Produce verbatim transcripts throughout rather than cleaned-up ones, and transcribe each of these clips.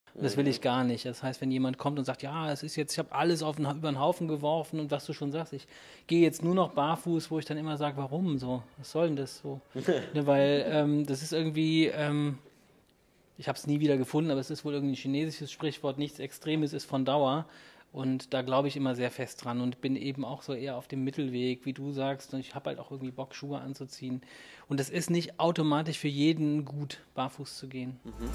Und das will ich gar nicht. Das heißt, wenn jemand kommt und sagt, ja, es ist jetzt, ich habe alles auf den, über den Haufen geworfen und was du schon sagst, ich gehe jetzt nur noch barfuß, wo ich dann immer sage, warum so? Was soll denn das so? Ne, weil ähm, das ist irgendwie, ähm, ich habe es nie wieder gefunden, aber es ist wohl irgendwie ein chinesisches Sprichwort, nichts Extremes ist von Dauer. Und da glaube ich immer sehr fest dran und bin eben auch so eher auf dem Mittelweg, wie du sagst. Und ich habe halt auch irgendwie Bock, Schuhe anzuziehen. Und es ist nicht automatisch für jeden gut, barfuß zu gehen. Mhm.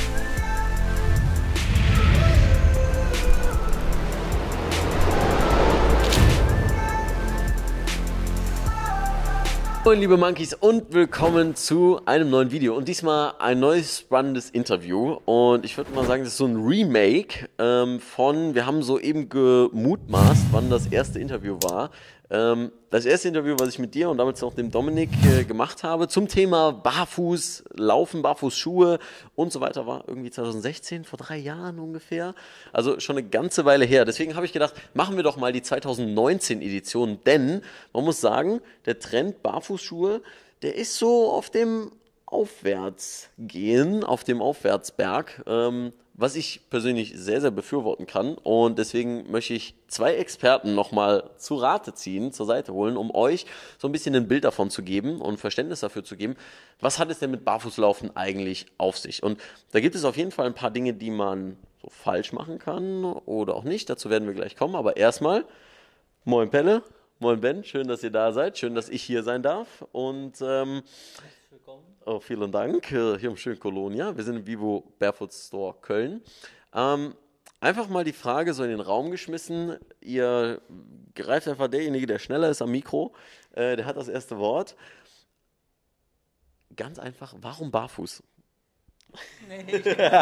Moin liebe Monkeys und willkommen zu einem neuen Video und diesmal ein neues spannendes Interview und ich würde mal sagen, das ist so ein Remake ähm, von, wir haben soeben gemutmaßt, wann das erste Interview war. Ähm, das erste Interview, was ich mit dir und damals auch dem Dominik äh, gemacht habe zum Thema Barfuß, Laufen, Barfußschuhe und so weiter, war irgendwie zwanzig sechzehn, vor drei Jahren ungefähr. Also schon eine ganze Weile her. Deswegen habe ich gedacht, machen wir doch mal die zwanzig neunzehn Edition, denn man muss sagen, der Trend Barfußschuhe, der ist so auf dem Aufwärtsgehen, auf dem Aufwärtsberg, ähm, was ich persönlich sehr, sehr befürworten kann. Und deswegen möchte ich zwei Experten nochmal zu Rate ziehen, zur Seite holen, um euch so ein bisschen ein Bild davon zu geben und Verständnis dafür zu geben, was hat es denn mit Barfußlaufen eigentlich auf sich? Und da gibt es auf jeden Fall ein paar Dinge, die man so falsch machen kann oder auch nicht. Dazu werden wir gleich kommen. Aber erstmal, moin Pelle, moin Ben, schön, dass ihr da seid, schön, dass ich hier sein darf. Und ähm, Oh, vielen Dank, hier im schönen Kolonia. Wir sind im Vivo Barefoot Store Köln. Ähm, einfach mal die Frage so in den Raum geschmissen. Ihr greift einfach derjenige, der schneller ist am Mikro. Äh, der hat das erste Wort. Ganz einfach, warum barfuß? Nee.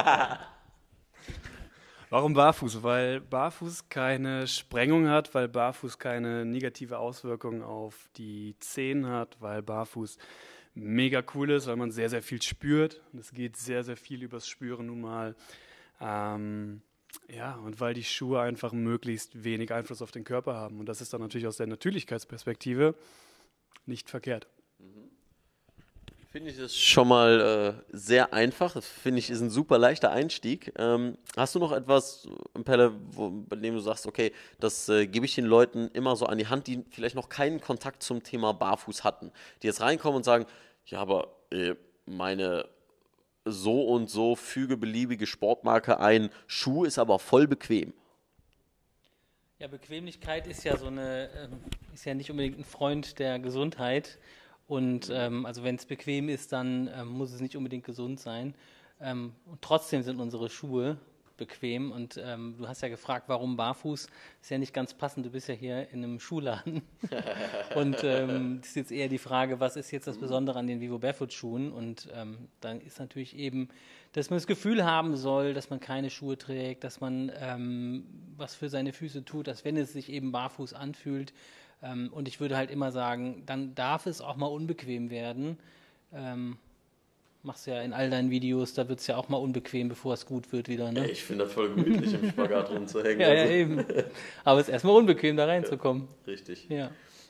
Warum barfuß? Weil barfuß keine Sprengung hat, weil barfuß keine negative Auswirkungen auf die Zehen hat, weil barfuß mega cool ist, weil man sehr, sehr viel spürt. Und es geht sehr, sehr viel übers Spüren nun mal. Ähm, ja, und weil die Schuhe einfach möglichst wenig Einfluss auf den Körper haben. Und das ist dann natürlich aus der Natürlichkeitsperspektive nicht verkehrt. Finde ich das schon mal äh, sehr einfach. Das finde ich ist ein super leichter Einstieg. Ähm, hast du noch etwas, Pelle, wo, bei dem du sagst, okay, das äh, gebe ich den Leuten immer so an die Hand, die vielleicht noch keinen Kontakt zum Thema Barfuß hatten, die jetzt reinkommen und sagen, ja, aber äh, meine so und so füge beliebige Sportmarke ein, Schuh ist aber voll bequem. Ja, Bequemlichkeit ist ja so eine, ähm, ist ja nicht unbedingt ein Freund der Gesundheit. Und ähm, also wenn es bequem ist, dann ähm, muss es nicht unbedingt gesund sein. Ähm, und trotzdem sind unsere Schuhe bequem. Und ähm, du hast ja gefragt, warum barfuß? Ist ja nicht ganz passend, du bist ja hier in einem Schuhladen. Und ähm, das ist jetzt eher die Frage, was ist jetzt das Besondere an den Vivo Barefoot Schuhen? Und ähm, dann ist natürlich eben, dass man das Gefühl haben soll, dass man keine Schuhe trägt, dass man ähm, was für seine Füße tut, dass wenn es sich eben barfuß anfühlt. Ähm, und ich würde halt immer sagen, dann darf es auch mal unbequem werden. Ähm, machst ja in all deinen Videos, da wird es ja auch mal unbequem, bevor es gut wird wieder. Ne? Ja, ich finde das voll gemütlich, im Spagat rumzuhängen. Ja, ja, eben. Aber es ist erstmal unbequem, da reinzukommen. Ja, richtig. Ja.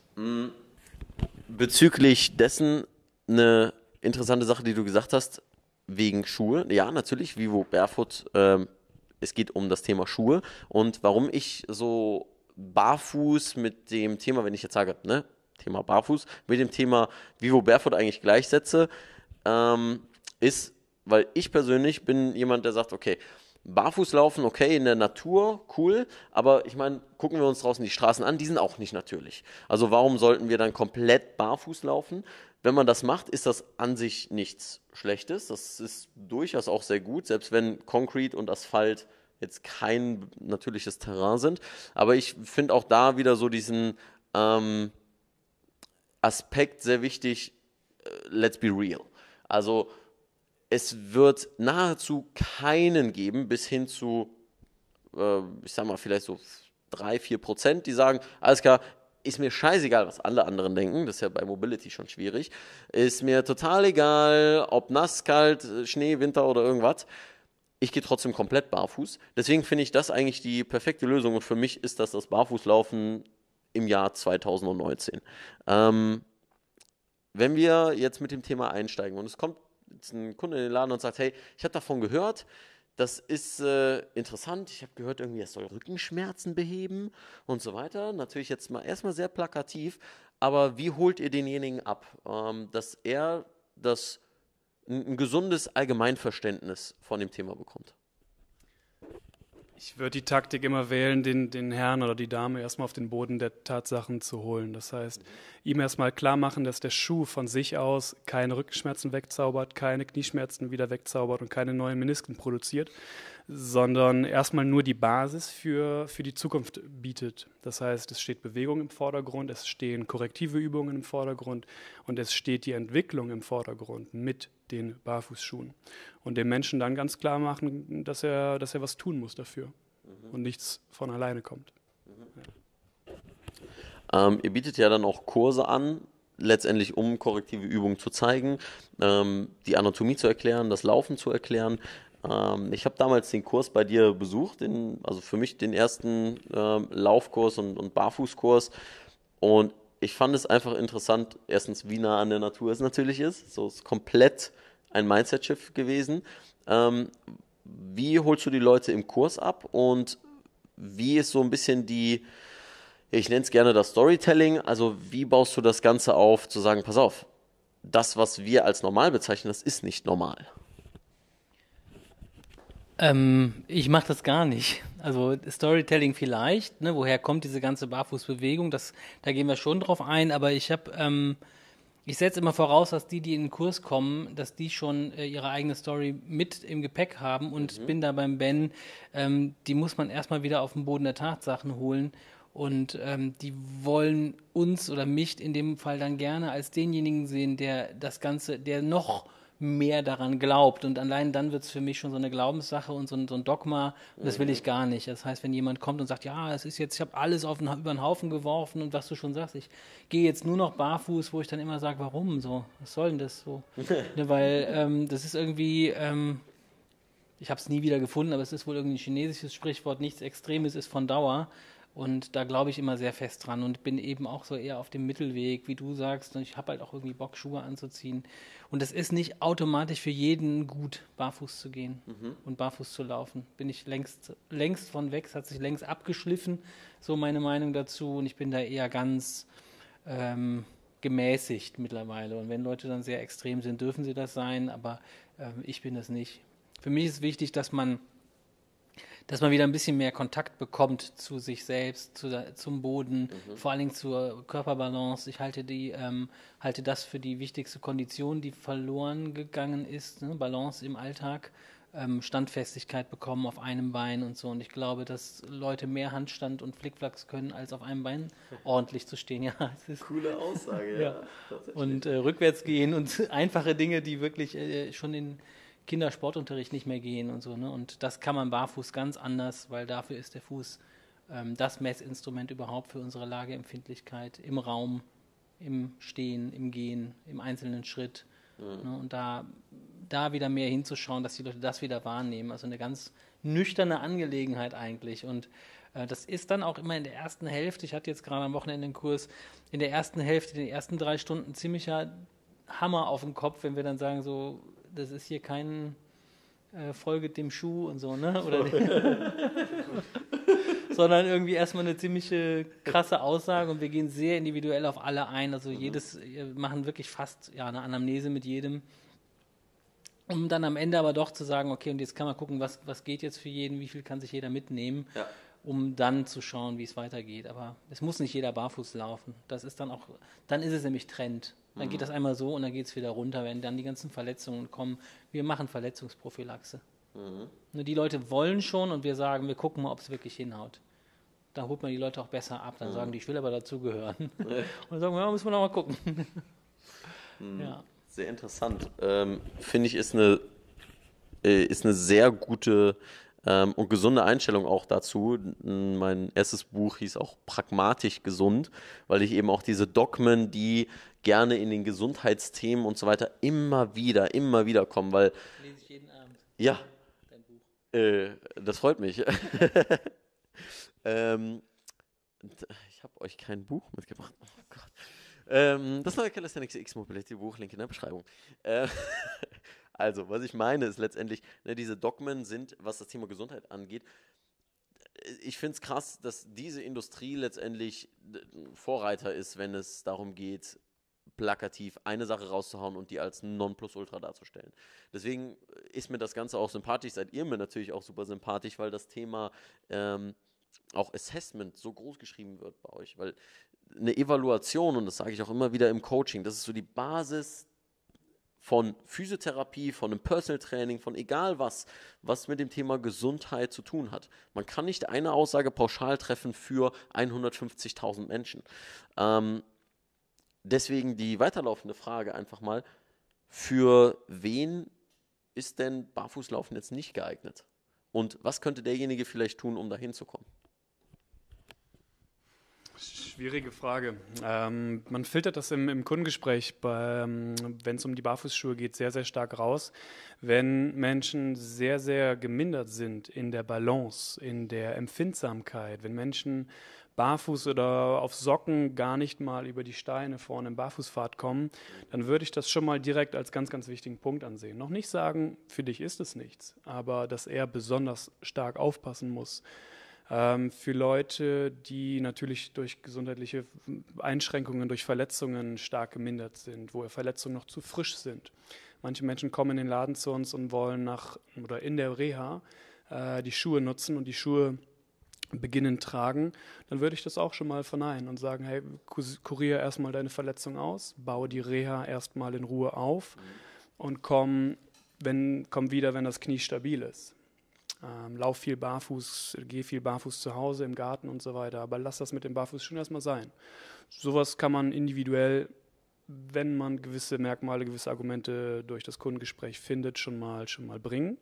Bezüglich dessen eine interessante Sache, die du gesagt hast, wegen Schuhe. Ja, natürlich, Vivo Barefoot, ähm, es geht um das Thema Schuhe. Und warum ich so barfuß mit dem Thema, wenn ich jetzt sage, ne, Thema barfuß, mit dem Thema Vivo Barefoot eigentlich gleichsetze, ähm, ist, weil ich persönlich bin jemand, der sagt, okay, barfuß laufen, okay, in der Natur, cool, aber ich meine, gucken wir uns draußen die Straßen an, die sind auch nicht natürlich. Also warum sollten wir dann komplett barfuß laufen? Wenn man das macht, ist das an sich nichts Schlechtes, das ist durchaus auch sehr gut, selbst wenn Concrete und Asphalt jetzt kein natürliches Terrain sind, aber ich finde auch da wieder so diesen ähm, Aspekt sehr wichtig, äh, let's be real. Also es wird nahezu keinen geben, bis hin zu, äh, ich sag mal, vielleicht so drei, vier Prozent, die sagen, alles klar, ist mir scheißegal, was alle anderen denken, das ist ja bei Mobility schon schwierig, ist mir total egal, ob nass, kalt, Schnee, Winter oder irgendwas, ich gehe trotzdem komplett barfuß. Deswegen finde ich das eigentlich die perfekte Lösung und für mich ist das das Barfußlaufen im Jahr zwanzig neunzehn. Ähm, wenn wir jetzt mit dem Thema einsteigen und es kommt jetzt ein Kunde in den Laden und sagt, hey, ich habe davon gehört, Das ist äh, interessant. Ich habe gehört, irgendwie, es soll Rückenschmerzen beheben und so weiter. Natürlich jetzt mal erstmal sehr plakativ, aber wie holt ihr denjenigen ab, ähm, dass er das ein, ein gesundes Allgemeinverständnis von dem Thema bekommt? Ich würde die Taktik immer wählen, den, den Herrn oder die Dame erstmal auf den Boden der Tatsachen zu holen. Das heißt, ihm erstmal klar machen, dass der Schuh von sich aus keine Rückenschmerzen wegzaubert, keine Knieschmerzen wieder wegzaubert und keine neuen Menisken produziert, sondern erstmal nur die Basis für, für die Zukunft bietet. Das heißt, es steht Bewegung im Vordergrund, es stehen korrektive Übungen im Vordergrund und es steht die Entwicklung im Vordergrund mit den Barfußschuhen. Und dem Menschen dann ganz klar machen, dass er, dass er was tun muss dafür mhm. und nichts von alleine kommt. Mhm. Ja. Ähm, ihr bietet ja dann auch Kurse an, letztendlich um korrektive Übungen zu zeigen, ähm, die Anatomie zu erklären, das Laufen zu erklären. Ähm, ich habe damals den Kurs bei dir besucht, den, also für mich den ersten ähm, Laufkurs und, und Barfußkurs, und ich fand es einfach interessant, erstens, wie nah an der Natur es natürlich ist. So ist komplett ein Mindset-Shift gewesen. Ähm, wie holst du die Leute im Kurs ab und wie ist so ein bisschen die, ich nenne es gerne das Storytelling, also wie baust du das Ganze auf, zu sagen, pass auf, das, was wir als normal bezeichnen, das ist nicht normal. Ähm, ich mache das gar nicht. Also Storytelling vielleicht, ne? Woher kommt diese ganze Barfußbewegung? Das, da gehen wir schon drauf ein, aber ich habe, ähm, ich setze immer voraus, dass die, die in den Kurs kommen, dass die schon äh, ihre eigene Story mit im Gepäck haben und mhm. bin da beim Ben, ähm, die muss man erstmal wieder auf den Boden der Tatsachen holen und ähm, die wollen uns oder mich in dem Fall dann gerne als denjenigen sehen, der das Ganze, der noch mehr daran glaubt. Und allein dann wird es für mich schon so eine Glaubenssache und so ein, so ein Dogma. Und das will ich gar nicht. Das heißt, wenn jemand kommt und sagt, ja, es ist jetzt, ich habe alles auf den, über den Haufen geworfen und was du schon sagst, ich gehe jetzt nur noch barfuß, wo ich dann immer sage, warum so? Was soll denn das so? Ne, weil ähm, das ist irgendwie, ähm, ich habe es nie wieder gefunden, aber es ist wohl irgendwie ein chinesisches Sprichwort, nichts Extremes ist von Dauer. Und da glaube ich immer sehr fest dran und bin eben auch so eher auf dem Mittelweg, wie du sagst. Und ich habe halt auch irgendwie Bock, Schuhe anzuziehen. Und es ist nicht automatisch für jeden gut, barfuß zu gehen mhm. und barfuß zu laufen. Bin ich längst, längst von weg, es hat sich längst abgeschliffen, so meine Meinung dazu. Und ich bin da eher ganz ähm, gemäßigt mittlerweile. Und wenn Leute dann sehr extrem sind, dürfen sie das sein, aber ähm, ich bin das nicht. Für mich ist wichtig, dass man dass man wieder ein bisschen mehr Kontakt bekommt zu sich selbst, zu der, zum Boden, mhm. vor allen Dingen zur Körperbalance. Ich halte, die, ähm, halte das für die wichtigste Kondition, die verloren gegangen ist, ne? Balance im Alltag, ähm, Standfestigkeit bekommen auf einem Bein und so. Und ich glaube, dass Leute mehr Handstand und Flickflacks können, als auf einem Bein ordentlich zu stehen. Ja, es ist coole Aussage, ja. ja. Und äh, rückwärts gehen und einfache Dinge, die wirklich äh, schon in Kindersportunterricht nicht mehr gehen und so, ne? Und das kann man barfuß ganz anders, weil dafür ist der Fuß ähm, das Messinstrument überhaupt für unsere Lageempfindlichkeit im Raum, im Stehen, im Gehen, im einzelnen Schritt. Mhm. Ne? Und da, da wieder mehr hinzuschauen, dass die Leute das wieder wahrnehmen. Also eine ganz nüchterne Angelegenheit eigentlich. Und äh, das ist dann auch immer in der ersten Hälfte, ich hatte jetzt gerade am Wochenende einen Kurs, in der ersten Hälfte, in den ersten drei Stunden ziemlicher Hammer auf den Kopf, wenn wir dann sagen so, das ist hier kein äh, folget dem Schuh und so, ne? Oder sondern irgendwie erstmal eine ziemliche krasse Aussage und wir gehen sehr individuell auf alle ein. Also mhm. jedes, wir machen wirklich fast ja, eine Anamnese mit jedem, um dann am Ende aber doch zu sagen, okay, und jetzt kann man gucken, was, was geht jetzt für jeden, wie viel kann sich jeder mitnehmen, ja. um dann zu schauen, wie es weitergeht. Aber es muss nicht jeder barfuß laufen. Das ist dann auch, dann ist es nämlich Trend. Dann geht das einmal so und dann geht es wieder runter, wenn dann die ganzen Verletzungen kommen. Wir machen Verletzungsprophylaxe. Mhm. Nur die Leute wollen schon und wir sagen, wir gucken mal, ob es wirklich hinhaut. Da holt man die Leute auch besser ab. Dann mhm. sagen die, ich will aber dazugehören. Ja. Und dann sagen wir, ja, müssen wir noch mal gucken. Mhm. Ja. Sehr interessant. Ähm, finde ich, ist eine, äh, ist eine sehr gute ähm, und gesunde Einstellung auch dazu. Mein erstes Buch hieß auch Pragmatisch gesund, weil ich eben auch diese Dogmen, die gerne in den Gesundheitsthemen und so weiter immer wieder, immer wieder kommen, weil... Lese ich jeden Abend. Ja. Dein Buch. Äh, das freut mich. ähm, ich habe euch kein Buch mitgebracht. Oh Gott. Ähm, das neue Calisthenics X Mobility Buch, Link in der Beschreibung. Äh, Also, was ich meine, ist letztendlich, ne, diese Dogmen sind, was das Thema Gesundheit angeht, ich finde es krass, dass diese Industrie letztendlich Vorreiter ist, wenn es darum geht, plakativ eine Sache rauszuhauen und die als Nonplusultra darzustellen. Deswegen ist mir das Ganze auch sympathisch, seid ihr mir natürlich auch super sympathisch, weil das Thema ähm, auch Assessment so groß geschrieben wird bei euch, weil eine Evaluation, und das sage ich auch immer wieder im Coaching, das ist so die Basis von Physiotherapie, von einem Personal Training, von egal was, was mit dem Thema Gesundheit zu tun hat. Man kann nicht eine Aussage pauschal treffen für hundertfünfzigtausend Menschen. Ähm, deswegen die weiterlaufende Frage einfach mal, für wen ist denn Barfußlaufen jetzt nicht geeignet? Und was könnte derjenige vielleicht tun, um da hinzukommen? Schwierige Frage. Ähm, man filtert das im, im Kundengespräch, ähm, wenn es um die Barfußschuhe geht, sehr, sehr stark raus. Wenn Menschen sehr, sehr gemindert sind in der Balance, in der Empfindsamkeit, wenn Menschen barfuß oder auf Socken gar nicht mal über die Steine vorne im Barfußpfad kommen, dann würde ich das schon mal direkt als ganz, ganz wichtigen Punkt ansehen. Noch nicht sagen, für dich ist es nichts, aber dass er besonders stark aufpassen muss. Ähm, für Leute, die natürlich durch gesundheitliche Einschränkungen, durch Verletzungen stark gemindert sind, wo Verletzungen noch zu frisch sind. Manche Menschen kommen in den Laden zu uns und wollen nach oder in der Reha äh, die Schuhe nutzen und die Schuhe beginnen tragen, dann würde ich das auch schon mal verneinen und sagen, hey, kurier erstmal deine Verletzung aus, baue die Reha erstmal in Ruhe auf und komm, wenn, komm wieder, wenn das Knie stabil ist. Ähm, lauf viel barfuß, geh viel barfuß zu Hause, im Garten und so weiter, aber lass das mit dem Barfuß schon erstmal sein. Sowas kann man individuell, wenn man gewisse Merkmale, gewisse Argumente durch das Kundengespräch findet, schon mal, schon mal bringen.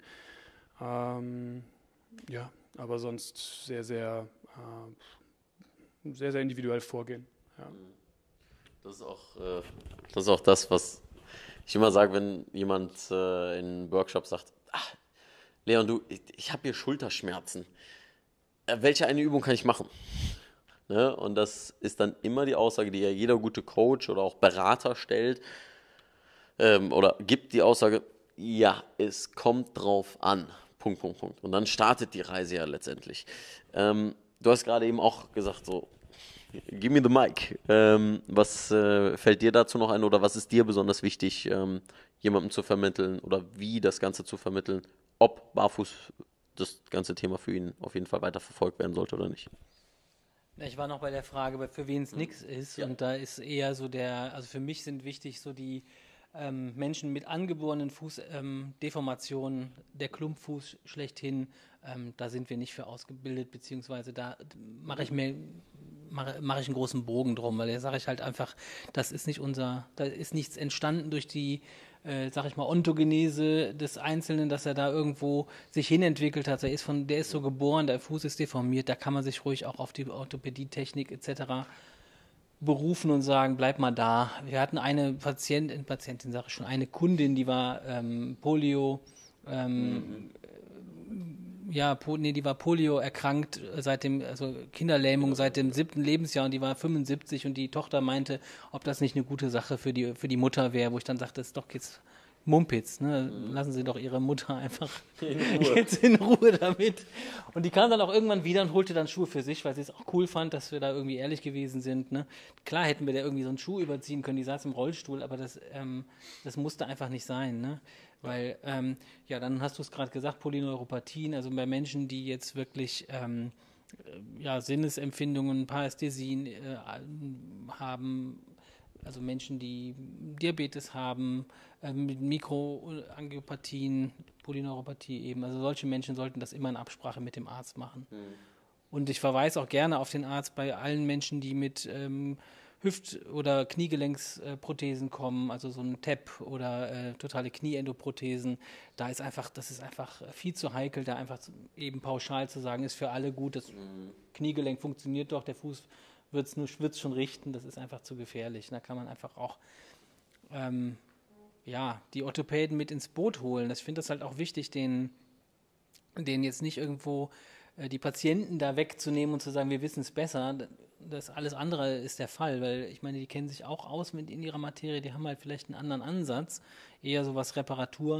Ähm, ja, aber sonst sehr, sehr, äh, sehr, sehr individuell vorgehen. Ja. Das ist auch, äh, das ist auch das, was ich immer sage, wenn jemand äh, in Workshops sagt, ach, Leon, du, ich, ich habe hier Schulterschmerzen. Äh, welche eine Übung kann ich machen? Ne? Und das ist dann immer die Aussage, die ja jeder gute Coach oder auch Berater stellt ähm, oder gibt die Aussage, ja, es kommt drauf an. Punkt, Punkt, Punkt. Und dann startet die Reise ja letztendlich. Ähm, du hast gerade eben auch gesagt, so, give me the mic. Ähm, was äh, fällt dir dazu noch ein oder was ist dir besonders wichtig, ähm, jemandem zu vermitteln oder wie das Ganze zu vermitteln, ob barfuß das ganze Thema für ihn auf jeden Fall weiter verfolgt werden sollte oder nicht? Ich war noch bei der Frage, für wen es nichts ist. Ja. Und da ist eher so der, also für mich sind wichtig so die ähm, Menschen mit angeborenen Fußdeformationen, ähm, der Klumpfuß schlechthin. Ähm, da sind wir nicht für ausgebildet, beziehungsweise da mache ich mir mache, mache ich einen großen Bogen drum, weil da sage ich halt einfach, das ist nicht unser, da ist nichts entstanden durch die Äh, sag ich mal, Ontogenese des Einzelnen, dass er da irgendwo sich hinentwickelt hat. Er ist von, der ist so geboren, der Fuß ist deformiert, da kann man sich ruhig auch auf die Orthopädie-Technik et cetera berufen und sagen, bleib mal da. Wir hatten eine Patientin, Patientin sage ich schon, eine Kundin, die war ähm, Polio, ähm, mhm. ja, po, nee, die war Polio erkrankt seit dem, also Kinderlähmung seit dem siebten Lebensjahr und die war fünfundsiebzig und die Tochter meinte, ob das nicht eine gute Sache für die, für die Mutter wäre, wo ich dann sagte, das ist doch jetzt Mumpitz, ne? Lassen Sie doch Ihre Mutter einfach in Ruhe. jetzt in Ruhe damit. Und die kam dann auch irgendwann wieder und holte dann Schuhe für sich, weil sie es auch cool fand, dass wir da irgendwie ehrlich gewesen sind. Ne? Klar hätten wir da irgendwie so einen Schuh überziehen können, die saß im Rollstuhl, aber das, ähm, das musste einfach nicht sein. Ne? Weil, ähm, ja, dann hast du es gerade gesagt, Polyneuropathien, also bei Menschen, die jetzt wirklich ähm, ja, Sinnesempfindungen, Parästhesien äh, haben, also Menschen, die Diabetes haben, äh, mit Mikroangiopathien, Polyneuropathie eben, also solche Menschen sollten das immer in Absprache mit dem Arzt machen. Mhm. Und ich verweise auch gerne auf den Arzt bei allen Menschen, die mit ähm, Hüft- oder Kniegelenksprothesen kommen, also so ein T E P oder äh, totale Knieendoprothesen. Da ist einfach, das ist einfach viel zu heikel, da einfach zu, eben pauschal zu sagen, ist für alle gut, das mhm. Kniegelenk funktioniert doch, der Fuß wird es nur wird's schon richten, das ist einfach zu gefährlich. Da kann man einfach auch ähm, ja, die Orthopäden mit ins Boot holen. Ich finde das halt auch wichtig, den, den jetzt nicht irgendwo äh, die Patienten da wegzunehmen und zu sagen, wir wissen es besser. Das alles andere ist der Fall, weil ich meine, die kennen sich auch aus mit in ihrer Materie, die haben halt vielleicht einen anderen Ansatz, eher so was Reparatur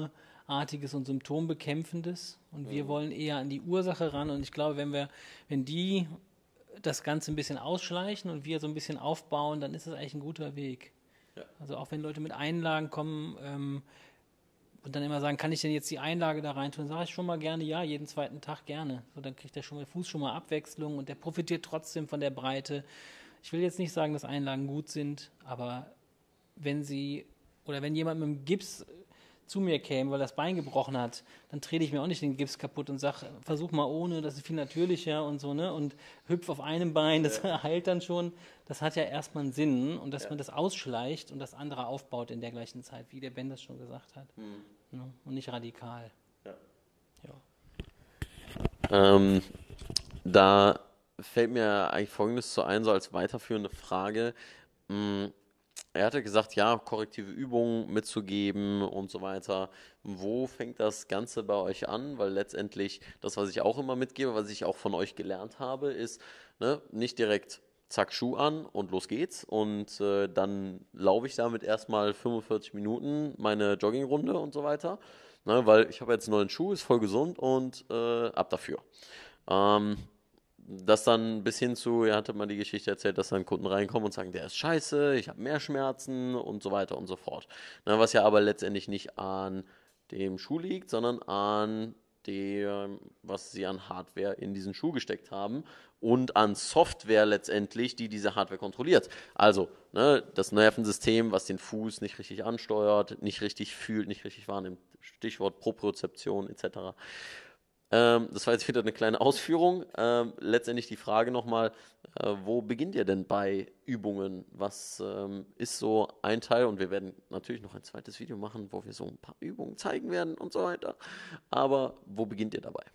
Symptomartiges und Symptombekämpfendes. Und wir wollen eher an die Ursache ran. Und ich glaube, wenn wir, wenn die das Ganze ein bisschen ausschleichen und wir so ein bisschen aufbauen, dann ist das eigentlich ein guter Weg. Ja. Also auch wenn Leute mit Einlagen kommen ähm, und dann immer sagen, kann ich denn jetzt die Einlage da rein tun, sage ich schon mal gerne, ja, jeden zweiten Tag gerne. So, dann kriegt der schon mal Fuß schon mal Abwechslung und der profitiert trotzdem von der Breite. Ich will jetzt nicht sagen, dass Einlagen gut sind, aber wenn sie, oder wenn jemand mit dem Gips zu mir käme, weil das Bein gebrochen hat, dann trete ich mir auch nicht den Gips kaputt und sage, versuch mal ohne, das ist viel natürlicher und so, ne? Und hüpf auf einem Bein, das ja. heilt dann schon. Das hat ja erstmal einen Sinn und dass ja. man das ausschleicht und das andere aufbaut in der gleichen Zeit, wie der Ben das schon gesagt hat. Mhm. Ne? Und nicht radikal. Ja. Ja. Ähm, da fällt mir eigentlich Folgendes so ein, so als weiterführende Frage. Mh, Er hatte gesagt, ja, korrektive Übungen mitzugeben und so weiter. Wo fängt das Ganze bei euch an? Weil letztendlich das, was ich auch immer mitgebe, was ich auch von euch gelernt habe, ist, ne, nicht direkt zack, Schuh an und los geht's. Und äh, dann laufe ich damit erstmal fünfundvierzig Minuten meine Joggingrunde und so weiter. Ne, weil ich habe jetzt einen neuen Schuh, ist voll gesund und äh, ab dafür. Ähm, Das dann bis hin zu, er hatte mal die Geschichte erzählt, dass dann Kunden reinkommen und sagen, der ist scheiße, ich habe mehr Schmerzen und so weiter und so fort. Na, was ja aber letztendlich nicht an dem Schuh liegt, sondern an dem, was sie an Hardware in diesen Schuh gesteckt haben und an Software letztendlich, die diese Hardware kontrolliert. Also ne, das Nervensystem, was den Fuß nicht richtig ansteuert, nicht richtig fühlt, nicht richtig wahrnimmt. Stichwort Propriozeption et cetera. Ähm, das war jetzt wieder eine kleine Ausführung. Ähm, letztendlich die Frage nochmal, äh, wo beginnt ihr denn bei Übungen? Was ähm, ist so ein Teil? Und wir werden natürlich noch ein zweites Video machen, wo wir so ein paar Übungen zeigen werden und so weiter. Aber wo beginnt ihr dabei?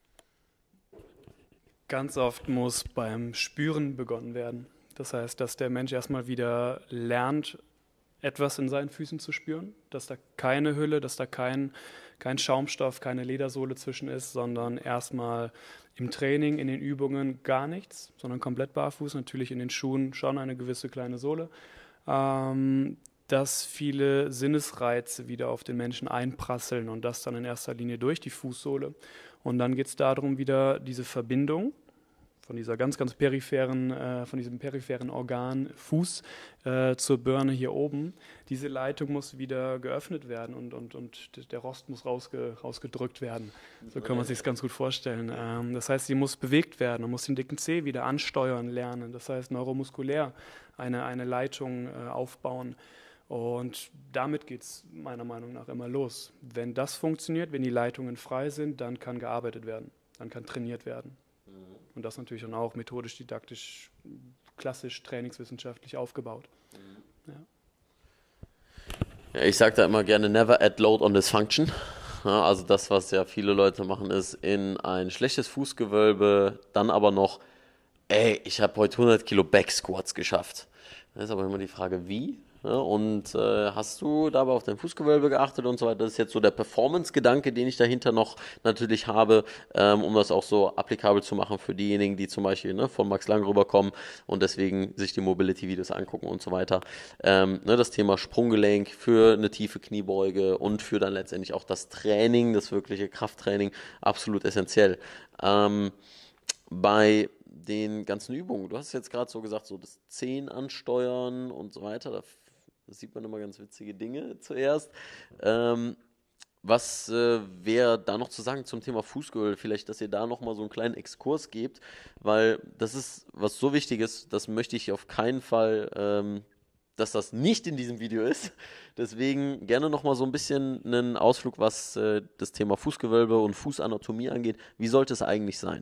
Ganz oft muss beim Spüren begonnen werden. Das heißt, dass der Mensch erstmal wieder lernt, etwas in seinen Füßen zu spüren, dass da keine Hülle, dass da kein, kein Schaumstoff, keine Ledersohle zwischen ist, sondern erstmal im Training, in den Übungen gar nichts, sondern komplett barfuß, natürlich in den Schuhen schon eine gewisse kleine Sohle, ähm, dass viele Sinnesreize wieder auf den Menschen einprasseln und das dann in erster Linie durch die Fußsohle. Und dann geht es darum, wieder diese Verbindung von dieser ganz, ganz peripheren, äh, von diesem peripheren Organ Fuß äh, zur Birne hier oben. Diese Leitung muss wieder geöffnet werden und, und, und der Rost muss rausge, rausgedrückt werden. So kann man sich das ganz gut vorstellen. Ähm, das heißt, sie muss bewegt werden. Man muss den dicken Zeh wieder ansteuern lernen. Das heißt, neuromuskulär eine, eine Leitung äh, aufbauen. Und damit geht es meiner Meinung nach immer los. Wenn das funktioniert, wenn die Leitungen frei sind, dann kann gearbeitet werden, dann kann trainiert werden. Und das natürlich dann auch methodisch, didaktisch, klassisch, trainingswissenschaftlich aufgebaut. Mhm. Ja. Ja, ich sage da immer gerne, never add load on dysfunction. Ja, also das, was ja viele Leute machen, ist in ein schlechtes Fußgewölbe, dann aber noch, ey, ich habe heute hundert Kilo Back-Squats geschafft. Da ist aber immer die Frage, wie? Ja, und äh, hast du dabei auf dein Fußgewölbe geachtet und so weiter? Das ist jetzt so der Performance-Gedanke, den ich dahinter noch natürlich habe, ähm, um das auch so applikabel zu machen für diejenigen, die zum Beispiel ne, von Max Lang rüberkommen und deswegen sich die Mobility-Videos angucken und so weiter. Ähm, ne, das Thema Sprunggelenk für eine tiefe Kniebeuge und für dann letztendlich auch das Training, das wirkliche Krafttraining, absolut essentiell. Ähm, bei den ganzen Übungen, du hast jetzt gerade so gesagt, so das Zehen ansteuern und so weiter, da Das sieht man immer ganz witzige Dinge zuerst. Ähm, was äh, wäre da noch zu sagen zum Thema Fußgewölbe? Vielleicht, dass ihr da nochmal so einen kleinen Exkurs gebt, weil das ist was so Wichtiges, das möchte ich auf keinen Fall, ähm, dass das nicht in diesem Video ist. Deswegen gerne nochmal so ein bisschen einen Ausflug, was äh, das Thema Fußgewölbe und Fußanatomie angeht. Wie sollte es eigentlich sein?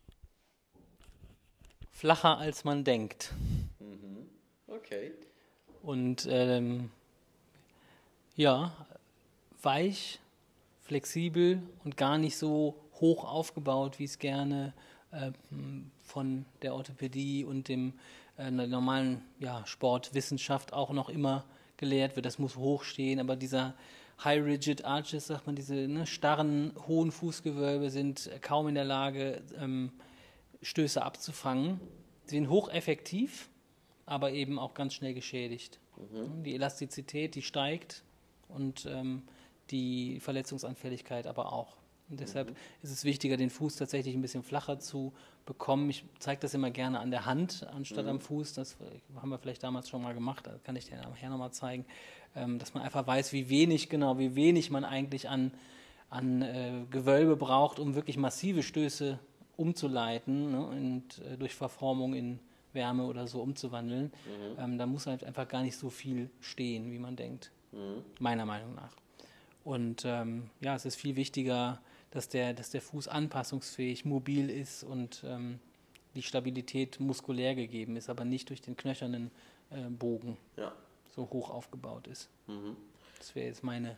Flacher als man denkt. Mhm. Okay. Und ähm, ja, weich, flexibel und gar nicht so hoch aufgebaut, wie es gerne äh, von der Orthopädie und dem äh, normalen ja, Sportwissenschaft auch noch immer gelehrt wird. Das muss hoch stehen, aber dieser High Rigid Arches, sagt man, diese ne, starren, hohen Fußgewölbe sind kaum in der Lage, ähm, Stöße abzufangen. Sie sind hocheffektiv, aber eben auch ganz schnell geschädigt. Mhm. Die Elastizität, die steigt und ähm, die Verletzungsanfälligkeit aber auch. Und deshalb mhm. ist es wichtiger, den Fuß tatsächlich ein bisschen flacher zu bekommen. Ich zeige das immer gerne an der Hand anstatt mhm. am Fuß. Das haben wir vielleicht damals schon mal gemacht, das kann ich dir nachher nochmal zeigen, ähm, dass man einfach weiß, wie wenig, genau, wie wenig man eigentlich an, an äh, Gewölbe braucht, um wirklich massive Stöße umzuleiten, ne, und äh, durch Verformung in Wärme oder so umzuwandeln. Mhm. Ähm, da muss halt einfach gar nicht so viel stehen, wie man denkt, mhm. meiner Meinung nach. Und ähm, ja, es ist viel wichtiger, dass der, dass der Fuß anpassungsfähig, mobil ist und ähm, die Stabilität muskulär gegeben ist, aber nicht durch den knöchernen äh, Bogen ja. so hoch aufgebaut ist. Mhm. Das wäre jetzt meine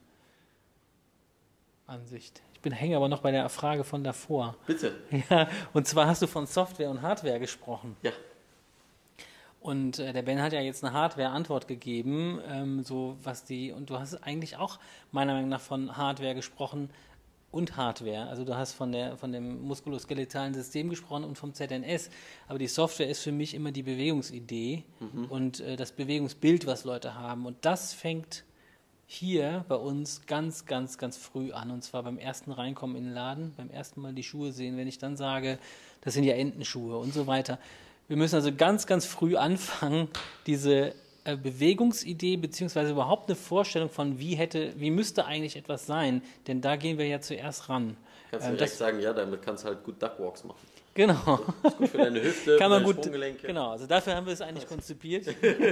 Ansicht. Ich bin hänge aber noch bei der Frage von davor. Bitte. Ja, und zwar hast du von Software und Hardware gesprochen. Ja. Und äh, der Ben hat ja jetzt eine Hardware-Antwort gegeben, ähm, so was die, und du hast eigentlich auch meiner Meinung nach von Hardware gesprochen und Hardware. Also du hast von der von dem muskuloskeletalen System gesprochen und vom Z N S. Aber die Software ist für mich immer die Bewegungsidee mhm. und äh, das Bewegungsbild, was Leute haben. Und das fängt hier bei uns ganz, ganz, ganz früh an. Und zwar beim ersten Reinkommen in den Laden, beim ersten Mal die Schuhe sehen, wenn ich dann sage, das sind ja Entenschuhe und so weiter. Wir müssen also ganz, ganz früh anfangen, diese äh, Bewegungsidee beziehungsweise überhaupt eine Vorstellung von, wie hätte, wie müsste eigentlich etwas sein, denn da gehen wir ja zuerst ran. Kannst du ähm, direkt das, sagen, ja, damit kannst du halt gut Duckwalks machen. Genau. Das ist gut für deine Hüfte, Kann für man deine gut, Sprunggelenke. Genau, also dafür haben wir es eigentlich konzipiert,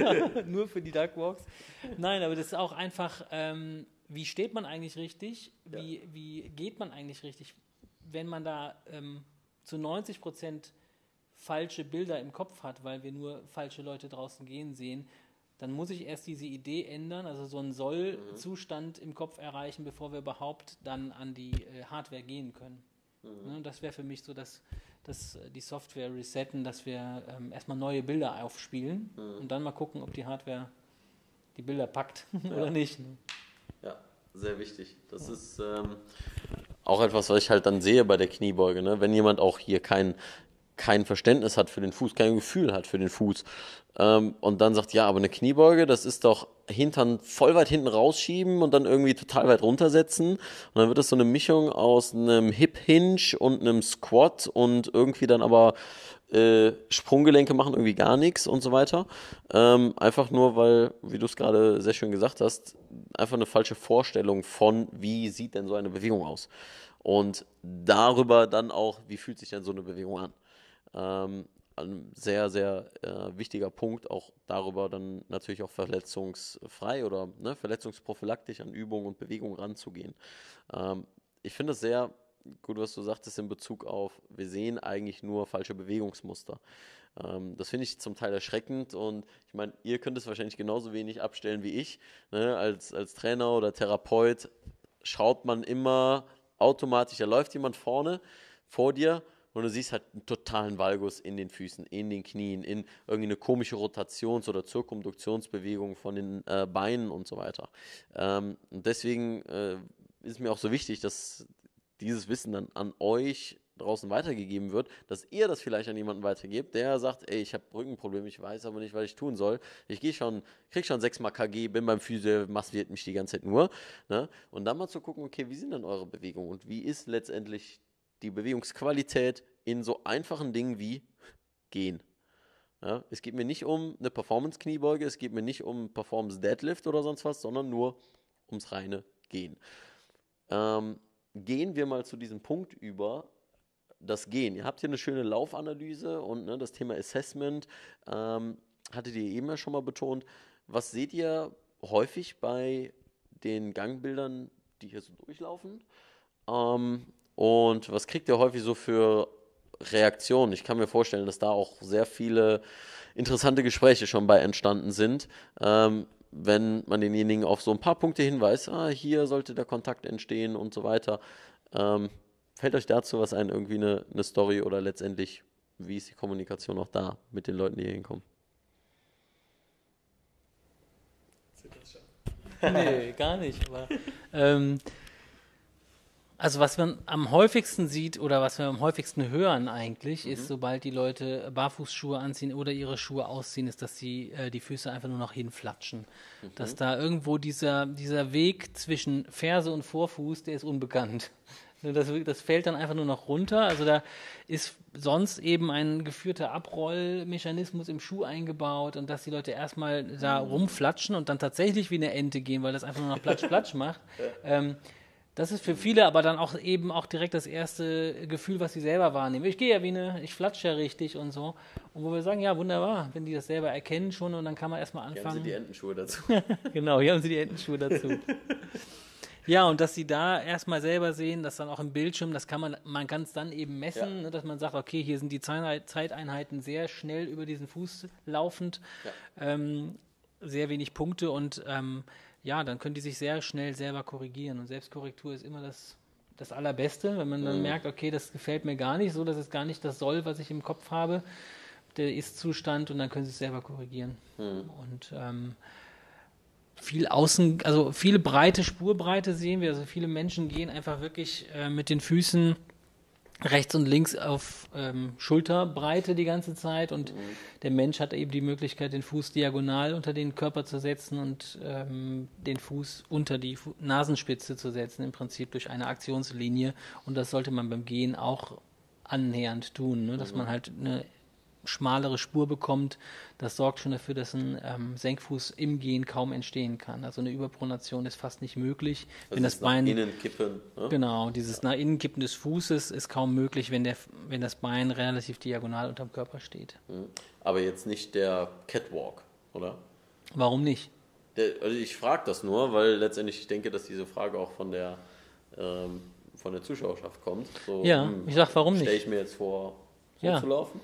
nur für die Duckwalks. Nein, aber das ist auch einfach, ähm, wie steht man eigentlich richtig, wie, ja. wie geht man eigentlich richtig, wenn man da ähm, zu neunzig Prozent falsche Bilder im Kopf hat, weil wir nur falsche Leute draußen gehen sehen, dann muss ich erst diese Idee ändern, also so einen Soll-Zustand im Kopf erreichen, bevor wir überhaupt dann an die äh, Hardware gehen können. Mhm. Ne, das wäre für mich so, dass, dass die Software resetten, dass wir ähm, erstmal neue Bilder aufspielen mhm. und dann mal gucken, ob die Hardware die Bilder packt ja. oder nicht. Ne? Ja, sehr wichtig. Das ja. ist ähm, auch etwas, was ich halt dann sehe bei der Kniebeuge. Ne? Wenn jemand auch hier kein kein Verständnis hat für den Fuß, kein Gefühl hat für den Fuß ähm, und dann sagt, ja, aber eine Kniebeuge, das ist doch Hintern voll weit hinten rausschieben und dann irgendwie total weit runtersetzen und dann wird das so eine Mischung aus einem Hip-Hinge und einem Squat und irgendwie dann aber äh, Sprunggelenke machen irgendwie gar nichts und so weiter. Ähm, einfach nur, weil, wie du es gerade sehr schön gesagt hast, einfach eine falsche Vorstellung von, wie sieht denn so eine Bewegung aus und darüber dann auch, wie fühlt sich denn so eine Bewegung an. Ähm, ein sehr, sehr äh, wichtiger Punkt, auch darüber dann natürlich auch verletzungsfrei oder ne, verletzungsprophylaktisch an Übungen und Bewegungen ranzugehen. Ähm, ich finde es sehr gut, was du sagtest in Bezug auf, wir sehen eigentlich nur falsche Bewegungsmuster. Ähm, das finde ich zum Teil erschreckend und ich meine, ihr könnt es wahrscheinlich genauso wenig abstellen wie ich. Ne? Als, als Trainer oder Therapeut schaut man immer automatisch, da läuft jemand vorne vor dir und du siehst halt einen totalen Valgus in den Füßen, in den Knien, in irgendeine komische Rotations- oder Zirkumduktionsbewegung von den äh, Beinen und so weiter. Ähm, und deswegen äh, ist es mir auch so wichtig, dass dieses Wissen dann an euch draußen weitergegeben wird, dass ihr das vielleicht an jemanden weitergebt, der sagt, ey, ich habe Rückenprobleme, ich weiß aber nicht, was ich tun soll. Ich gehe schon, krieg schon sechs Mal K G, bin beim Physio, massiert mich die ganze Zeit nur. Ne? Und dann mal zu gucken, okay, wie sind denn eure Bewegungen und wie ist letztendlich die Bewegungsqualität in so einfachen Dingen wie Gehen. Ja, es geht mir nicht um eine Performance-Kniebeuge, es geht mir nicht um Performance-Deadlift oder sonst was, sondern nur ums reine Gehen. Ähm, gehen wir mal zu diesem Punkt über, das Gehen. Ihr habt hier eine schöne Laufanalyse und ne, das Thema Assessment ähm, hattet ihr eben ja schon mal betont. Was seht ihr häufig bei den Gangbildern, die hier so durchlaufen? Ähm, Und was kriegt ihr häufig so für Reaktionen? Ich kann mir vorstellen, dass da auch sehr viele interessante Gespräche schon bei entstanden sind, ähm, wenn man denjenigen auf so ein paar Punkte hinweist, ah, hier sollte der Kontakt entstehen und so weiter. Ähm, fällt euch dazu was ein, irgendwie eine, eine Story oder letztendlich, wie ist die Kommunikation auch da mit den Leuten, die hier hinkommen? Nee, gar nicht. Aber, ähm, Also was man am häufigsten sieht oder was wir am häufigsten hören eigentlich, Mhm. ist, sobald die Leute Barfußschuhe anziehen oder ihre Schuhe ausziehen, ist, dass sie äh, die Füße einfach nur noch hinflatschen. Mhm. Dass da irgendwo dieser, dieser Weg zwischen Ferse und Vorfuß, der ist unbekannt. Das, das fällt dann einfach nur noch runter. Also da ist sonst eben ein geführter Abrollmechanismus im Schuh eingebaut und dass die Leute erstmal da rumflatschen und dann tatsächlich wie eine Ente gehen, weil das einfach nur noch Platsch, Platsch macht. Ähm, Das ist für viele aber dann auch eben auch direkt das erste Gefühl, was sie selber wahrnehmen. Ich gehe ja wie eine, ich flatsche ja richtig und so. Und wo wir sagen, ja wunderbar, wenn die das selber erkennen schon und dann kann man erstmal Hier haben anfangen. sie die Entenschuhe dazu. Genau, hier haben sie die Entenschuhe dazu. Ja, und dass sie da erstmal selber sehen, dass dann auch im Bildschirm, das kann man, man kann es dann eben messen, Ja. ne, dass man sagt, okay, hier sind die Zeit- Zeiteinheiten sehr schnell über diesen Fuß laufend, Ja. ähm, sehr wenig Punkte und ähm, ja, dann können die sich sehr schnell selber korrigieren. Und Selbstkorrektur ist immer das, das Allerbeste, wenn man dann Mhm. merkt, okay, das gefällt mir gar nicht so, das ist gar nicht das Soll, was ich im Kopf habe, der Ist-Zustand und dann können sie es selber korrigieren. Mhm. Und ähm, viel Außen, also viele breite Spurbreite sehen wir, also viele Menschen gehen einfach wirklich äh, mit den Füßen rechts und links auf ähm, Schulterbreite die ganze Zeit und Mhm. der Mensch hat eben die Möglichkeit, den Fuß diagonal unter den Körper zu setzen und ähm, den Fuß unter die Fu- Nasenspitze zu setzen, im Prinzip durch eine Aktionslinie und das sollte man beim Gehen auch annähernd tun, ne? Dass Mhm. man halt eine schmalere Spur bekommt, das sorgt schon dafür, dass ein ähm, Senkfuß im Gehen kaum entstehen kann. Also eine Überpronation ist fast nicht möglich, Also wenn das ist nach Bein innen kippen. Ne? genau, dieses nach innen kippen des Fußes ist kaum möglich, wenn, der, wenn das Bein relativ diagonal unterm Körper steht. Mhm. Aber jetzt nicht der Catwalk, oder? Warum nicht? Der, also ich frage das nur, weil letztendlich ich denke, dass diese Frage auch von der, ähm, von der Zuschauerschaft kommt. So, Ja, hm, ich sag, warum Stelle nicht? ich mir jetzt vor, so Ja. zu laufen?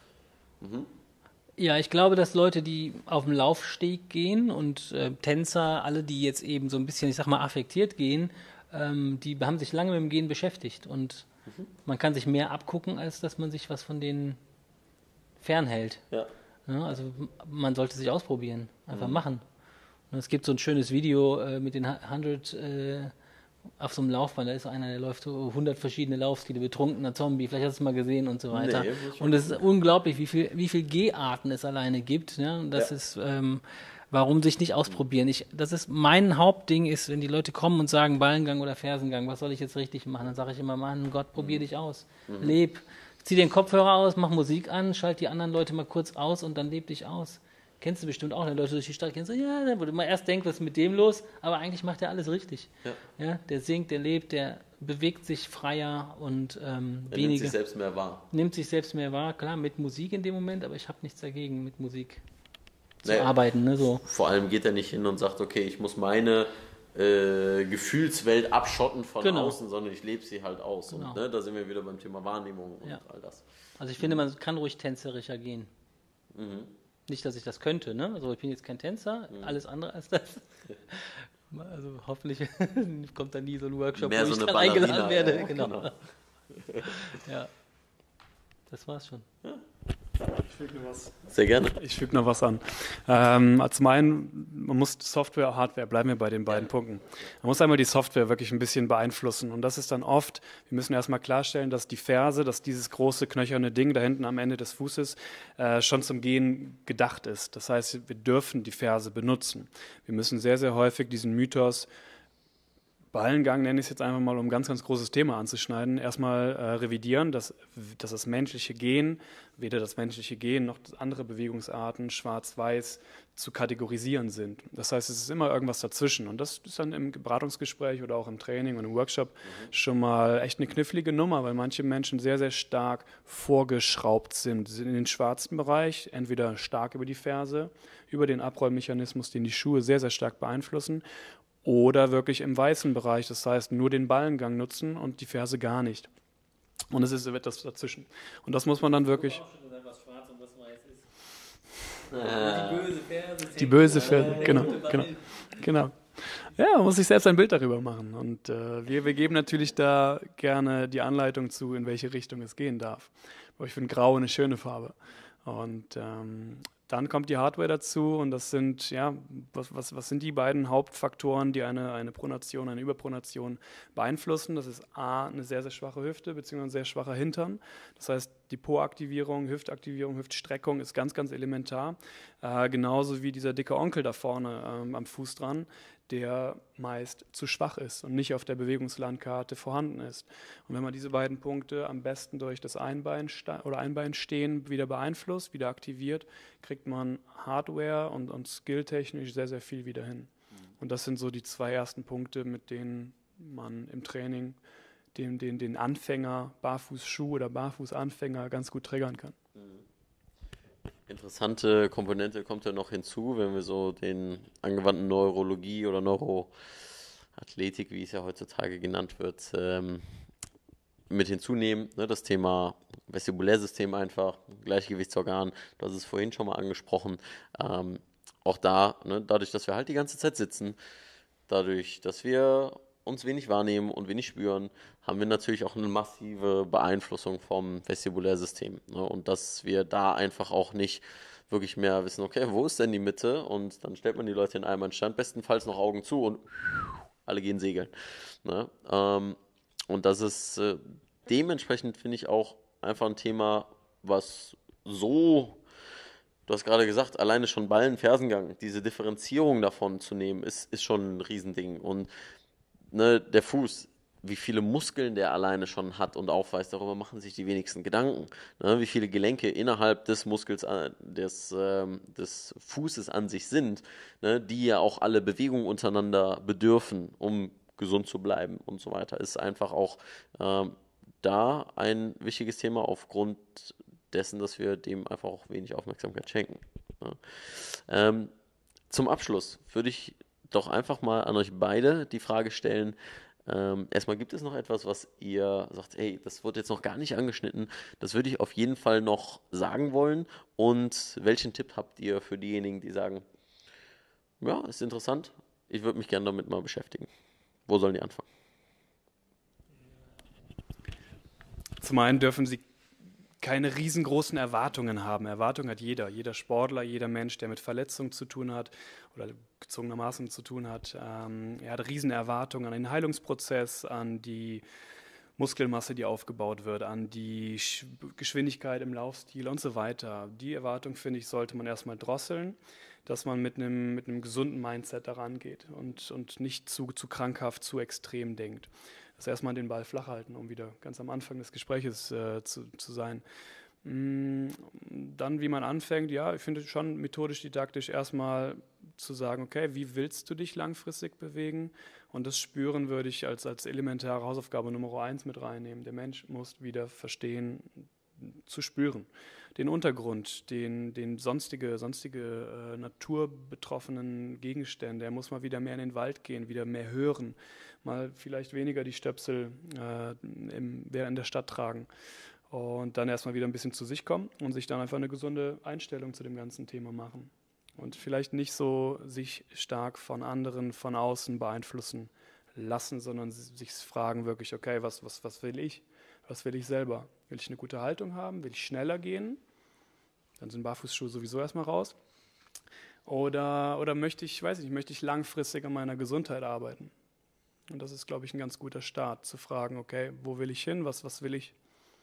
Ja, ich glaube, dass Leute, die auf dem Laufsteg gehen und äh, Tänzer, alle, die jetzt eben so ein bisschen, ich sag mal, affektiert gehen, ähm, die haben sich lange mit dem Gehen beschäftigt und man kann sich mehr abgucken, als dass man sich was von denen fernhält. Ja. Ja, also m- man sollte sich ausprobieren, einfach machen. Und es gibt so ein schönes Video äh, mit den hundert äh, auf so einem Laufband, da ist so einer, der läuft so hundert verschiedene Laufstile, betrunkener Zombie, vielleicht hast du es mal gesehen und so weiter. Nee, muss ich und es ist unglaublich, wie viel, wie viel Geharten es alleine gibt. Ja? Und das Ja. ist, ähm, warum sich nicht ausprobieren? Ich, das ist mein Hauptding, ist, wenn die Leute kommen und sagen Ballengang oder Fersengang, was soll ich jetzt richtig machen? Dann sage ich immer, Mann, Gott, probier dich aus. Leb. Zieh den Kopfhörer aus, mach Musik an, schalt die anderen Leute mal kurz aus und dann leb dich aus. Kennst du bestimmt auch, wenn Leute durch die Stadt gehen, so, ja, wo du mal erst denkst, was ist mit dem los, aber eigentlich macht er alles richtig. Ja. Ja, der singt, der lebt, der bewegt sich freier und ähm, Er nimmt weniger, sich selbst mehr wahr. nimmt sich selbst mehr wahr, klar, mit Musik in dem Moment, aber ich habe nichts dagegen, mit Musik zu Naja, arbeiten, ne, so. Vor allem geht er nicht hin und sagt, okay, ich muss meine äh, Gefühlswelt abschotten von Genau. außen, sondern ich lebe sie halt aus. Genau. Und ne, da sind wir wieder beim Thema Wahrnehmung und Ja. all das. Also ich finde, man kann ruhig tänzerischer gehen. Mhm. Nicht, dass ich das könnte, ne? Also ich bin jetzt kein Tänzer, alles andere als das. Also hoffentlich kommt da nie so ein Workshop, Mehr wo so ich eine dann eingeladen Ballerina, werde. ja, genau. genau. Ja. Das war's schon. Ich füge noch was. Sehr gerne. Ich füge noch was an. Ähm, zum einen, man muss Software, Hardware, bleiben wir bei den beiden Ja. Punkten. Man muss einmal die Software wirklich ein bisschen beeinflussen. Und das ist dann oft, wir müssen erstmal klarstellen, dass die Ferse, dass dieses große knöcherne Ding da hinten am Ende des Fußes äh, schon zum Gehen gedacht ist. Das heißt, wir dürfen die Ferse benutzen. Wir müssen sehr, sehr häufig diesen Mythos, Ballengang nenne ich es jetzt einfach mal, um ein ganz, ganz großes Thema anzuschneiden, erstmal äh, revidieren, dass, dass das menschliche Gehen, weder das menschliche Gehen noch andere Bewegungsarten, schwarz-weiß, zu kategorisieren sind. Das heißt, es ist immer irgendwas dazwischen. Und das ist dann im Beratungsgespräch oder auch im Training und im Workshop mhm. schon mal echt eine knifflige Nummer, weil manche Menschen sehr, sehr stark vorgeschraubt sind. Sie sind in den schwarzen Bereich, entweder stark über die Ferse, über den Abrollmechanismus, den die Schuhe sehr, sehr stark beeinflussen, oder wirklich im weißen Bereich, das heißt nur den Ballengang nutzen und die Ferse gar nicht. Und es ist etwas dazwischen. Und das muss man dann wirklich... Die böse Ferse. Die böse Ferse, genau, genau, genau. Ja, man muss sich selbst ein Bild darüber machen. Und äh, wir, wir geben natürlich da gerne die Anleitung zu, in welche Richtung es gehen darf. Aber ich finde Grau eine schöne Farbe. Und ähm, dann kommt die Hardware dazu und das sind, ja, was, was, was sind die beiden Hauptfaktoren, die eine, eine Pronation, eine Überpronation beeinflussen? Das ist A, eine sehr, sehr schwache Hüfte bzw. ein sehr schwacher Hintern. Das heißt, die Po-Aktivierung, Hüftaktivierung, Hüftstreckung ist ganz, ganz elementar. Äh, genauso wie dieser dicke Onkel da vorne ähm, am Fuß dran, der meist zu schwach ist und nicht auf der Bewegungslandkarte vorhanden ist. Und wenn man diese beiden Punkte am besten durch das Einbein oder Einbeinstehen wieder beeinflusst, wieder aktiviert, kriegt man Hardware und, und skilltechnisch sehr, sehr viel wieder hin. Und das sind so die zwei ersten Punkte, mit denen man im Training den, den, den Anfänger, Barfußschuh oder Barfußanfänger ganz gut triggern kann. Interessante Komponente kommt ja noch hinzu, wenn wir so den angewandten Neurologie oder Neuroathletik, wie es ja heutzutage genannt wird, ähm, mit hinzunehmen. Ne, das Thema Vestibulärsystem einfach, Gleichgewichtsorgan, du hast es vorhin schon mal angesprochen. Ähm, auch da, ne, dadurch, dass wir halt die ganze Zeit sitzen, dadurch, dass wir uns wenig wahrnehmen und wenig spüren, haben wir natürlich auch eine massive Beeinflussung vom Vestibulärsystem. Ne? Und dass wir da einfach auch nicht wirklich mehr wissen, okay, wo ist denn die Mitte? Und dann stellt man die Leute in einem Stand, bestenfalls noch Augen zu und alle gehen segeln. Ne? Ähm, und das ist äh, dementsprechend, finde ich, auch einfach ein Thema, was so, du hast gerade gesagt, alleine schon Ballen-Fersengang, diese Differenzierung davon zu nehmen, ist, ist schon ein Riesending. Und Ne, der Fuß, wie viele Muskeln der alleine schon hat und aufweist, darüber machen sich die wenigsten Gedanken. Ne, wie viele Gelenke innerhalb des Muskels, äh, des, ähm, des Fußes an sich sind, ne, die ja auch alle Bewegungen untereinander bedürfen, um gesund zu bleiben und so weiter, ist einfach auch ähm, da ein wichtiges Thema aufgrund dessen, dass wir dem einfach auch wenig Aufmerksamkeit schenken. Ne. Ähm, zum Abschluss würde ich doch einfach mal an euch beide die Frage stellen, ähm, erstmal, gibt es noch etwas, was ihr sagt, hey, das wird jetzt noch gar nicht angeschnitten, das würde ich auf jeden Fall noch sagen wollen, und welchen Tipp habt ihr für diejenigen, die sagen, ja, ist interessant, ich würde mich gerne damit mal beschäftigen. Wo sollen die anfangen? Zum einen dürfen sie keine riesengroßen Erwartungen haben. Erwartungen hat jeder, jeder Sportler, jeder Mensch, der mit Verletzungen zu tun hat oder gezwungenermaßen zu tun hat. Ähm, er hat riesen Erwartungen an den Heilungsprozess, an die Muskelmasse, die aufgebaut wird, an die Sch- Geschwindigkeit im Laufstil und so weiter. Die Erwartung, finde ich, sollte man erstmal drosseln, dass man mit einem, mit einem gesunden Mindset daran geht und, und nicht zu, zu krankhaft, zu extrem denkt. Das erstmal den Ball flach halten, um wieder ganz am Anfang des Gespräches äh, zu, zu sein. Mm, dann, wie man anfängt, ja, ich finde schon methodisch-didaktisch erstmal zu sagen, okay, wie willst du dich langfristig bewegen? Und das Spüren würde ich als, als elementare Hausaufgabe Nummer eins mit reinnehmen. Der Mensch muss wieder verstehen, zu spüren. Den Untergrund, den, den sonstige, sonstige äh, naturbetroffenen Gegenstände. Er muss mal wieder mehr in den Wald gehen, wieder mehr hören, mal vielleicht weniger die Stöpsel äh, im, in der Stadt tragen und dann erstmal wieder ein bisschen zu sich kommen und sich dann einfach eine gesunde Einstellung zu dem ganzen Thema machen. Und vielleicht nicht so sich stark von anderen, von außen beeinflussen lassen, sondern sich fragen wirklich, okay, was, was, was will ich? Was will ich selber? Will ich eine gute Haltung haben? Will ich schneller gehen? Dann sind Barfußschuhe sowieso erstmal raus. Oder, oder möchte ich, weiß ich nicht, möchte ich langfristig an meiner Gesundheit arbeiten? Und das ist, glaube ich, ein ganz guter Start, zu fragen, okay, wo will ich hin? Was, was will ich?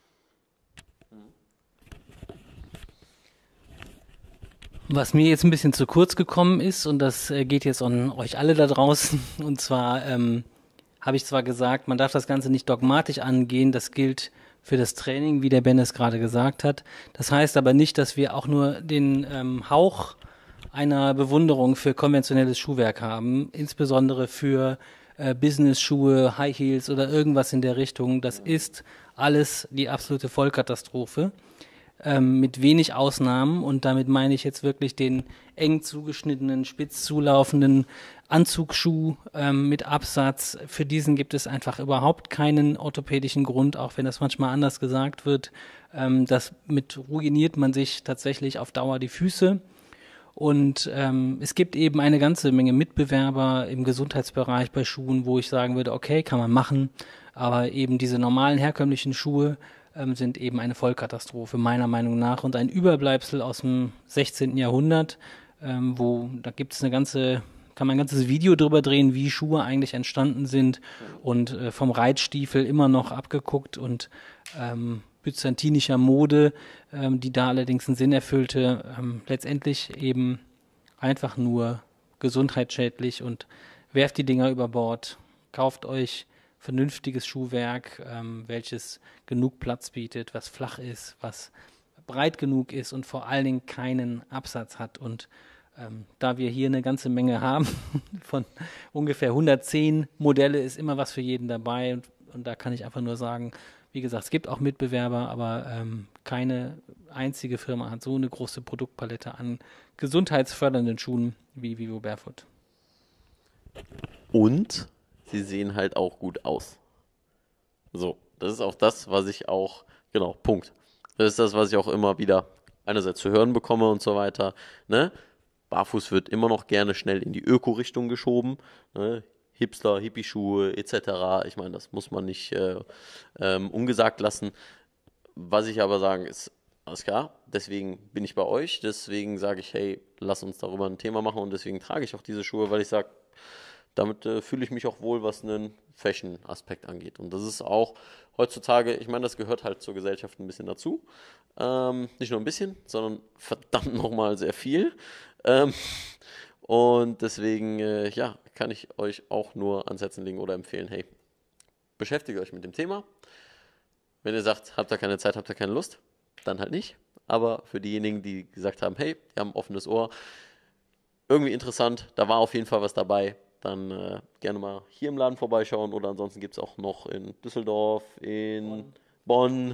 Was mir jetzt ein bisschen zu kurz gekommen ist, und das äh, geht jetzt an euch alle da draußen, und zwar ähm, habe ich zwar gesagt, man darf das Ganze nicht dogmatisch angehen, das gilt für das Training, wie der Ben es gerade gesagt hat. Das heißt aber nicht, dass wir auch nur den ähm, Hauch einer Bewunderung für konventionelles Schuhwerk haben, insbesondere für äh, Business-Schuhe, High Heels oder irgendwas in der Richtung. Das ist alles die absolute Vollkatastrophe. Ähm, mit wenig Ausnahmen, und damit meine ich jetzt wirklich den eng zugeschnittenen, spitz zulaufenden Anzugsschuh ähm, mit Absatz. Für diesen gibt es einfach überhaupt keinen orthopädischen Grund, auch wenn das manchmal anders gesagt wird. Ähm, das mit ruiniert man sich tatsächlich auf Dauer die Füße. Und ähm, es gibt eben eine ganze Menge Mitbewerber im Gesundheitsbereich bei Schuhen, wo ich sagen würde, okay, kann man machen, aber eben diese normalen herkömmlichen Schuhe ähm, sind eben eine Vollkatastrophe, meiner Meinung nach, und ein Überbleibsel aus dem sechzehnten. Jahrhundert, ähm, wo, da gibt es eine ganze, kann man ein ganzes Video drüber drehen, wie Schuhe eigentlich entstanden sind und äh, vom Reitstiefel immer noch abgeguckt und ähm, byzantinischer Mode, ähm, die da allerdings einen Sinn erfüllte, ähm, letztendlich eben einfach nur gesundheitsschädlich, und werft die Dinger über Bord, kauft euch vernünftiges Schuhwerk, ähm, welches genug Platz bietet, was flach ist, was breit genug ist und vor allen Dingen keinen Absatz hat. Und ähm, da wir hier eine ganze Menge haben, von ungefähr hundertzehn Modelle, ist immer was für jeden dabei, und, und da kann ich einfach nur sagen, wie gesagt, es gibt auch Mitbewerber, aber ähm, keine einzige Firma hat so eine große Produktpalette an gesundheitsfördernden Schuhen wie Vivo Barefoot. Und sie sehen halt auch gut aus. So, das ist auch das, was ich auch, genau, Punkt. Das ist das, was ich auch immer wieder einerseits zu hören bekomme und so weiter. Ne? Barfuß wird immer noch gerne schnell in die Öko-Richtung geschoben. Ne? Hipster, Hippie-Schuhe et cetera. Ich meine, das muss man nicht äh, ähm, ungesagt lassen. Was ich aber sagen ist, alles klar, deswegen bin ich bei euch, deswegen sage ich, hey, lass uns darüber ein Thema machen, und deswegen trage ich auch diese Schuhe, weil ich sage, damit äh, fühle ich mich auch wohl, was einen Fashion-Aspekt angeht. Und das ist auch heutzutage, ich meine, das gehört halt zur Gesellschaft ein bisschen dazu. Ähm, nicht nur ein bisschen, sondern verdammt nochmal sehr viel. Ähm, und deswegen, äh, ja, kann ich euch auch nur ans Herzen legen oder empfehlen, hey, beschäftigt euch mit dem Thema. Wenn ihr sagt, habt ihr keine Zeit, habt ihr keine Lust, dann halt nicht. Aber für diejenigen, die gesagt haben, hey, die haben ein offenes Ohr, irgendwie interessant, da war auf jeden Fall was dabei, dann äh, gerne mal hier im Laden vorbeischauen, oder ansonsten gibt es auch noch in Düsseldorf, in Bonn, Bonn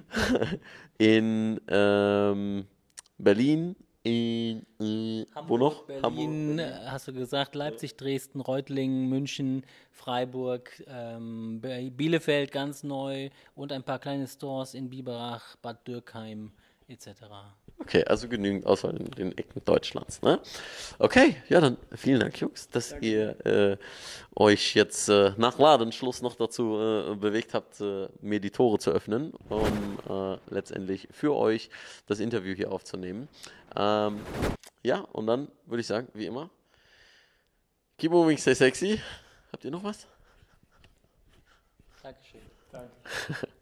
in ähm, Berlin, in, äh, Hamburg, wo noch? Berlin, Hamburg, Berlin, hast du gesagt, Leipzig, Dresden, Reutlingen, München, Freiburg, ähm, Bielefeld ganz neu und ein paar kleine Stores in Biberach, Bad Dürkheim et cetera. Okay, also genügend Auswahl in den Ecken Deutschlands, ne? Okay, ja, dann vielen Dank, Jungs, dass Danke. ihr äh, euch jetzt äh, nach Ladenschluss noch dazu äh, bewegt habt, äh, mir die Tore zu öffnen, um äh, letztendlich für euch das Interview hier aufzunehmen. Ähm, ja, und dann würde ich sagen, wie immer, keep moving, stay sexy. Habt ihr noch was? Dankeschön. Danke.